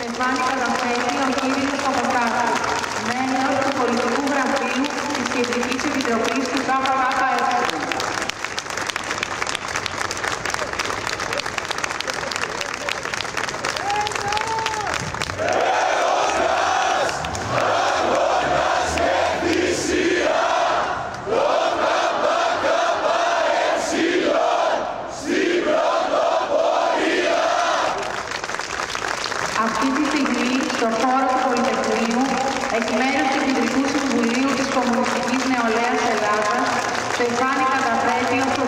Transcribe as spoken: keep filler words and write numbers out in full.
Στεφάνη καταθέτει ο κύριος Παπακάκης, μέλος του Πολιτικού Γραφείου της Κεντρικής Επιτροπής του ΚΚΕ. Αυτή τη στιγμή, στο χώρο του Πολυτεχνείου, εκ μέρους του Κεντρικού Συμβουλίου της Κομμουνιστικής Νεολαίας Ελλάδας, Στεφάνη καταθέτει ο